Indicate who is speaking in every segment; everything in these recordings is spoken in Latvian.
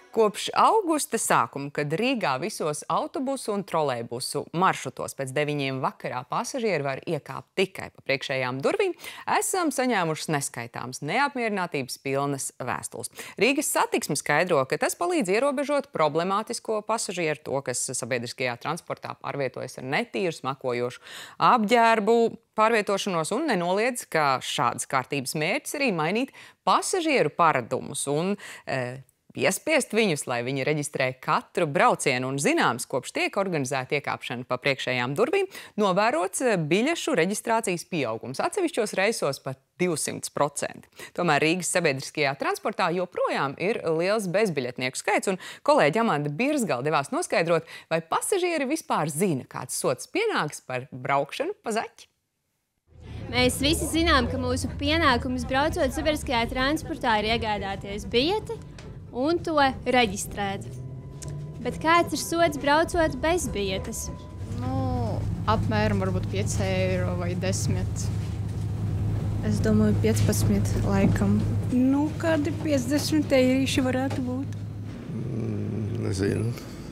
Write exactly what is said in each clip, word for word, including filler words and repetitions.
Speaker 1: Kopš augusta sākuma, kad Rīgā visos autobusu un trolejbusu maršrutos pēc deviņiem vakarā pasažieri var iekāpt tikai pa priekšējām durvīm, esam saņēmušas neskaitāmas neapmierinātības pilnas vēstules. Rīgas satiksme skaidro, ka tas palīdz ierobežot problemātisko pasažieru, to, kas sabiedriskajā transportā pārvietojas ar netīru, smakojošu apģērbu, pārvietošanos un nenoliedz, ka šādas kārtības mērķis arī mainīt pasažieru paradumus un e, piespiest viņus, lai viņi reģistrē katru braucienu. Un zināms, kopš tiek organizēta iekāpšana pa priekšējām durvīm, novērots biļešu reģistrācijas pieaugums. Atsevišķos reisos pat divsimt procenti. Tomēr Rīgas sabiedriskajā transportā joprojām ir liels bezbiļetnieku skaits, un kolēģi Amanda Birzgala devās noskaidrot, vai pasažieri vispār zina, kāds sods pienāks par braukšanu pa zaķi.
Speaker 2: Mēs visi zinām, ka mūsu pienākums braucot sabiedriskajā transportā ir iegādāties biļeti un to reģistrēt. Bet kāds ir sods braucot bez biļetes?
Speaker 3: Nu, apmēram varbūt pieci eiro vai desmit.
Speaker 4: Es domāju, piecpadsmit laikam.
Speaker 5: Nu, kādi piecdesmit eirīši varētu būt.
Speaker 6: Mm, nezinu.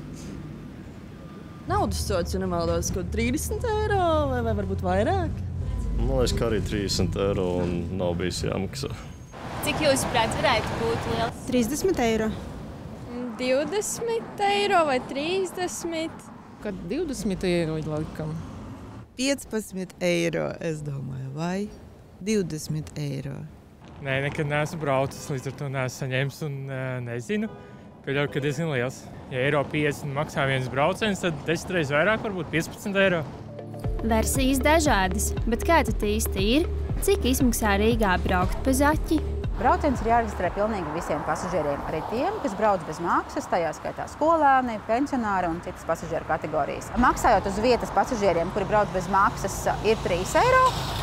Speaker 7: Naudas sods, ja nemaldos, kaut trīsdesmit eiro vai, vai varbūt vairāk?
Speaker 6: Man liekas, ka arī trīsdesmit eiro un nav bijis jāmaksā.
Speaker 2: Cik jūs prāt varētu būt liels?
Speaker 4: trīsdesmit eiro.
Speaker 3: divdesmit eiro vai trīsdesmit?
Speaker 7: Kad divdesmit eiro laikam.
Speaker 8: piecpadsmit eiro, es domāju, vai divdesmit eiro.
Speaker 9: Nē, nekad neesmu braucis, līdz ar to neesmu saņēmis un uh, nezinu. Pieļauju, ka diezgan liels. Ja eiro piecdesmit maksā viens brauciens, tad desmit reizes vairāk, varbūt piecpadsmit eiro.
Speaker 2: Versijas dažādas, bet kā tad īsti ir? Cik izmaksā Rīgā braukt pa zaķi?
Speaker 10: Brauciens ir jāreģistrē pilnīgi visiem pasažieriem, arī tiem, kas brauc bez maksas, tajā skaitā skolēni, pensionāri un citas pasažieru kategorijas. Maksājot uz vietas pasažieriem, kuri brauc bez maksas, ir trīs eiro.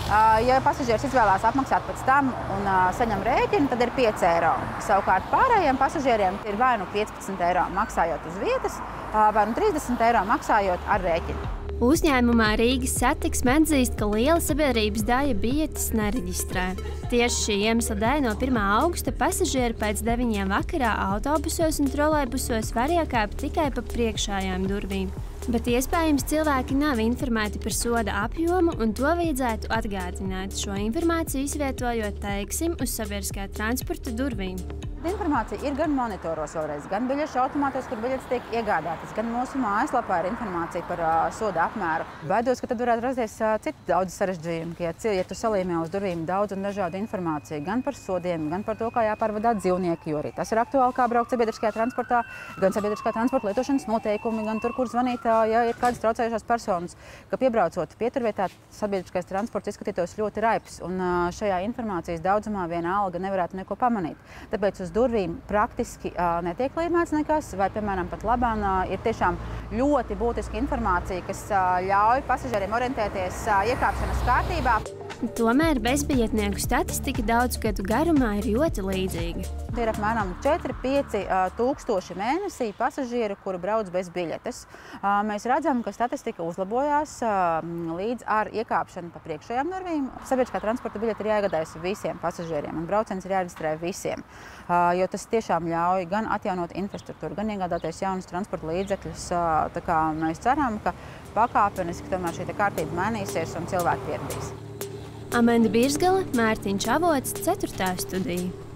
Speaker 10: Ja pasažieris izvēlās apmaksāt pēc tam un saņem rēķinu, tad ir pieci eiro. Savukārt pārējiem pasažieriem ir vai nu piecpadsmit eiro maksājot uz vietas, vai nu trīsdesmit eiro maksājot ar rēķinu.
Speaker 2: Uzņēmumā Rīgas satiksme atzīst, ka liela sabiedrības daļa biļetes nereģistrē. Tieši šī iemesla dēļ no pirmā augusta pasažieri pēc deviņiem vakarā autobusos un trolejbusos var iekāpt tikai pa priekšējām durvīm. Bet iespējams cilvēki nav informēti par soda apjomu, un to vajadzētu atgādināt, šo informāciju izvietojot, teiksim, uz sabiedriskā transporta durvīm.
Speaker 10: Informācija ir gan monitoros vēlreiz, gan biļešu automātos, kur biļetes tiek iegādātas, gan mūsu mājaslapā ir informācija par uh, soda apmēru. Baidos, ka tad varētu rasties uh, citi daudz sarežģījumi, ka, ja, ja tu salīmē uz durvīm daudz un dažādu informāciju, gan par sodiem, gan par to, kā jāpārvadā dzīvnieki, jo arī tas ir aktuāli, kā braukt sabiedriskajā transportā, gan sabiedriskā transporta lietošanas noteikumi, gan tur, kur zvanīt, uh, ja ir kādas traucējušās personas, ka piebraucot pieturvietā, sabiedriskais transports izskatītos ļoti raips, un uh, šajā informācijas daudzumā viena alga nevarētu neko pamanīt. Tāpēc uz durvīm praktiski uh, netiek līmēts nekas, vai, piemēram, pat labāk uh, ir tiešām ļoti būtiska informācija, kas uh, ļauj pasažieriem orientēties uh, iekāpšanas kārtībā.
Speaker 2: Tomēr bezbiļetnieku statistika daudzu gadu garumā ir ļoti līdzīga.
Speaker 10: Ir apmēram četri pieci tūkstoši mēnesī pasažieru, kuri brauc bez biļetes. Uh, mēs redzam, ka statistika uzlabojās uh, līdz ar iekāpšanu pa priekšējām durvīm. Sabiedriskā transporta biļete ir jāiegādājas visiem pasažieriem, un brauciens ir jāreģistrē visiem. Uh, jo tas tiešām ļauj gan atjaunot infrastruktūru, gan iegādāties jaunus transporta līdzekļus. Uh, tā kā mēs ceram, ka pakāpeniski tomēr šī kārtība mainīsies un cilvēki pieradīs.
Speaker 2: Amanda Birzgala, Mārtiņš Avots, ceturtā studija.